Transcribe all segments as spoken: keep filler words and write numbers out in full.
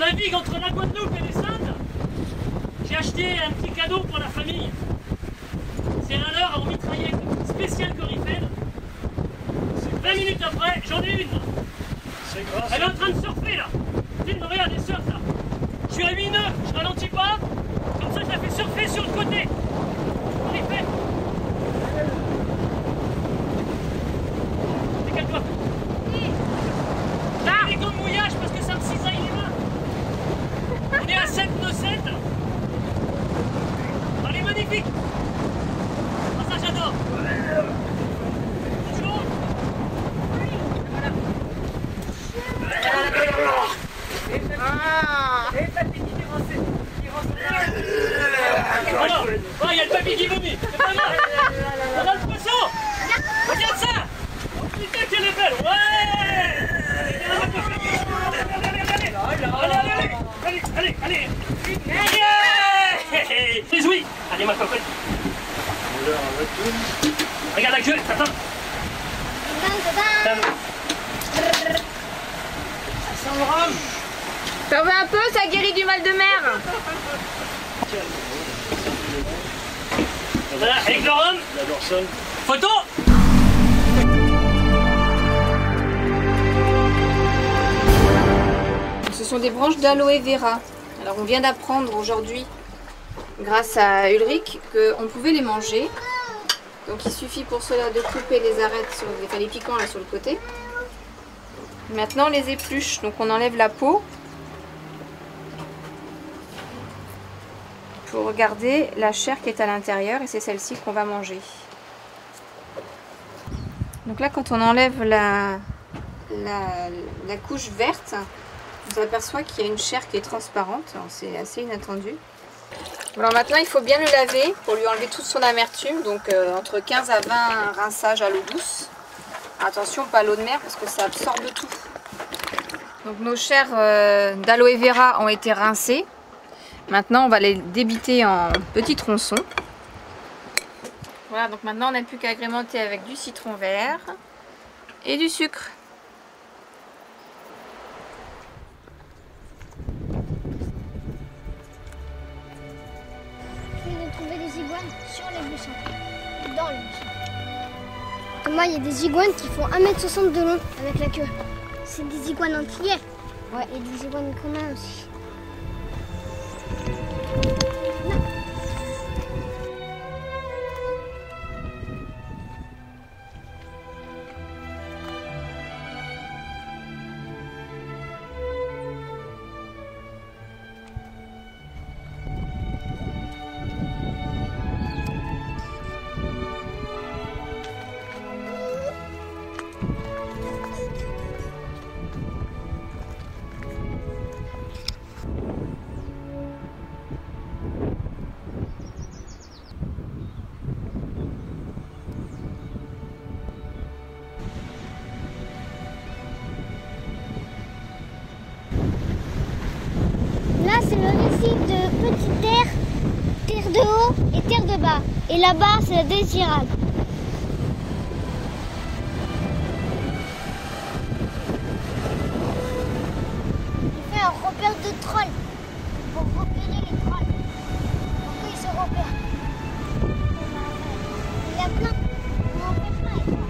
navigue entre la Guadeloupe et les Indes. J'ai acheté un petit cadeau pour la famille. C'est un leurre en mitraillette spécial Corifel. vingt minutes après, j'en ai une. Elle est en train de surfer là. Dis-moi, regarde, elle surfe là. Je suis à huit nœuds, je ralentis pas. Comme ça, je la fais surfer sur le côté. Corifel. Décale-toi. J'ai des gants de mouillage parce que ça me cisaille les mains. On est à sept nœuds sept. Elle est magnifique. Ah, ça j'adore. Bonjour. Ah. Et papy qui rentre. Qui rentre. Alors, oh, il y a le papy qui vomit. C'est pas mal. On a le poisson. Regarde ça. Oh putain, qu'elle est belle. Ouais. Allez, allez, allez, allez, allez. Yeah. Réjouis. Allez, ma cocotte. Regarde la queue, attends. Ça sent le rhum. T'en veux un peu, ça guérit du mal de mer. Voilà, avec le rhum. Photo. Ce sont des branches d'aloe vera. Alors on vient d'apprendre aujourd'hui, grâce à Ulrich, qu'on pouvait les manger. Donc il suffit pour cela de couper les arêtes, sur les, enfin, les piquants là sur le côté. Maintenant on les épluche, donc on enlève la peau pour regarder la chair qui est à l'intérieur, et c'est celle-ci qu'on va manger. Donc là, quand on enlève la, la, la couche verte, on s'aperçoit qu'il y a une chair qui est transparente. C'est assez inattendu. Alors maintenant, il faut bien le laver pour lui enlever toute son amertume. Donc euh, entre quinze à vingt rinçages à l'eau douce. Attention, pas à l'eau de mer parce que ça absorbe tout. Donc nos chairs euh, d'aloe vera ont été rincées. Maintenant, on va les débiter en petits tronçons. Voilà, donc maintenant on n'a plus qu'à agrémenter avec du citron vert et du sucre. Des iguanes sur les buissons, dans les buissons. Moi, il y a des iguanes qui font un mètre soixante de long avec la queue. C'est des iguanes antillais. Ouais, et des iguanes communs aussi. Non. Là, c'est le récif de Petite Terre, Terre de haut et Terre de bas. Et là-bas, c'est la Désirade. Il fait un repère de trolls pour repérer les trolls. Pourquoi ils se repèrent? Il y a plein. On en fait plein. Et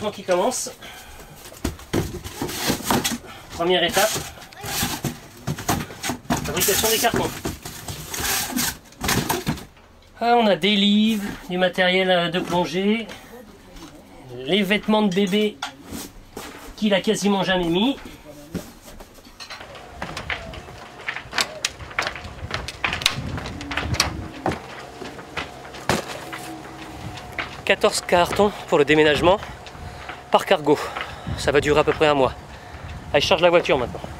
déménagement qui commence. Première étape, fabrication des cartons. Ah, on a des livres, du matériel de plongée, les vêtements de bébé qu'il a quasiment jamais mis. quatorze cartons pour le déménagement par cargo. Ça va durer à peu près un mois. Allez, je charge la voiture maintenant.